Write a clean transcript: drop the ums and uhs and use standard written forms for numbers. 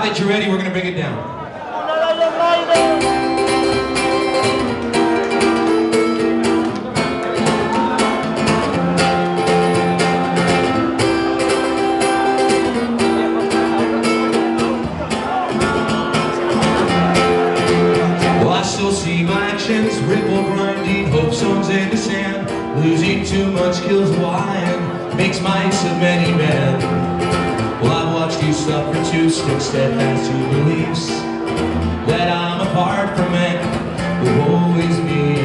Now that you're ready, we're gonna bring it down. Well, I still see my actions, ripple grind deep, hope songs in the sand. Losing too much kills a lion, makes mice of many men. Well, I've watched you suffer too, stick steadfast to beliefs that I'm apart from men who always be